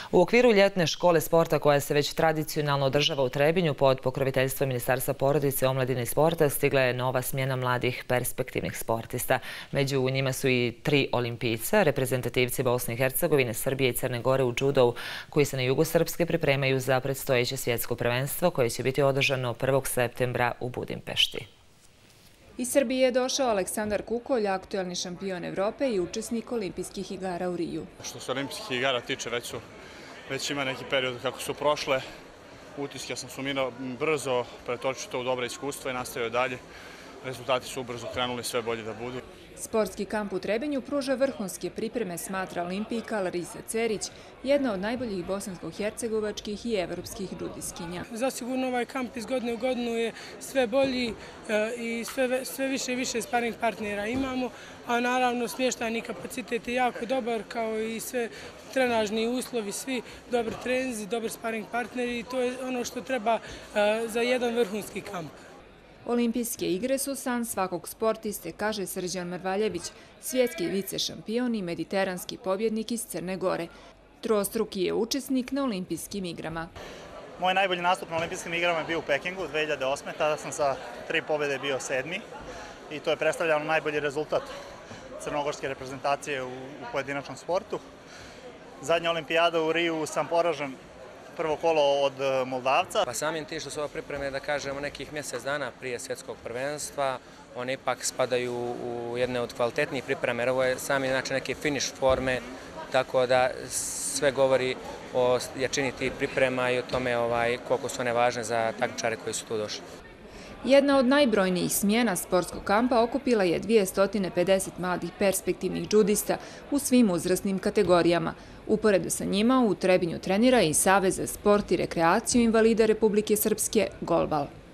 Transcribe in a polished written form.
U okviru ljetne škole sporta koja se već tradicionalno održava u Trebinju pod pokroviteljstvom Ministarstva porodice, omladine i sporta stigla je nova smjena mladih perspektivnih sportista. Među njima su i 3 olimpijca, reprezentativci Bosne i Hercegovine, Srbije i Crne Gore u džudovu, koji se na jugu Srpske pripremaju za predstojeće svjetsko prvenstvo koje će biti održano 1. septembra u Budimpešti. Iz Srbije je došao Aleksandar Kukolj, aktuelni šampion Evrope i učesnik olimpijskih igara u Riju. Što se olimpijskih igara tiče, već ima neki period kako su prošle. Utiske sam sumirao brzo, pretočio to u dobra iskustva i nastavio dalje. Rezultati su ubrzo krenuli, sve bolje da budu. Sportski kamp u Trebinju pruža vrhunske pripreme, smatra olimpijka Larisa Cerić, jedna od najboljih bosansko-hercegovačkih i evropskih džudiskinja. Zasigurno ovaj kamp iz godine u godinu je sve bolji i sve više i više sparing partnera imamo, a naravno smještajni kapacitet je jako dobar, kao i sve trenažni uslovi, svi dobri treninzi, dobri sparing partneri i to je ono što treba za jedan vrhunski kamp. Olimpijske igre su san svakog sportiste, kaže Srđan Mrvaljević, svjetski vice šampion i mediteranski pobjednik iz Crne Gore. Trostruki je učesnik na olimpijskim igrama. Moj najbolji nastup na olimpijskim igrama je bio u Pekingu 2008. Tada sam sa 3 pobjede bio 7. i to je predstavljalo najbolji rezultat crnogorske reprezentacije u pojedinačnom sportu. Zadnja olimpijada u Riju sam poražen prvo kolo od Moldavca. Pa samim tim što su ove pripreme, da kažemo, nekih mjesec dana prije svjetskog prvenstva, one ipak spadaju u jedne od kvalitetnijih pripreme. Ovo je sami neke finish forme, tako da sve govori o jačini tih priprema i o tome koliko su one važne za takmičare koji su tu došli. Jedna od najbrojnijih smjena sportskog kampa okupila je 250 mladih perspektivnih džudista u svim uzrasnim kategorijama. Uporedo sa njima u Trebinju trenira i Savez za sport i rekreaciju invalida Republike Srpske Golbal.